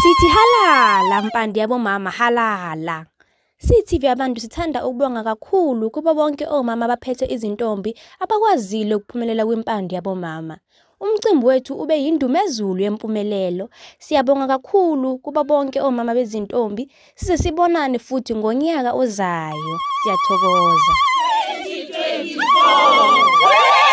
Sithi halala mpande yabomama halala. CTV Abantu sithanda ukubonga kakhulu kubo bonke omama abaphethe izintombi abakwazile ukuphumelela kwimpande yabomama. Umcimbi wethu ube yindumezulu yempumelelo. Siyabonga kakhulu kubo bonke omama bezintombi. Size sibonane futhi ngonyaka ozayo. Siyathokoza. 2024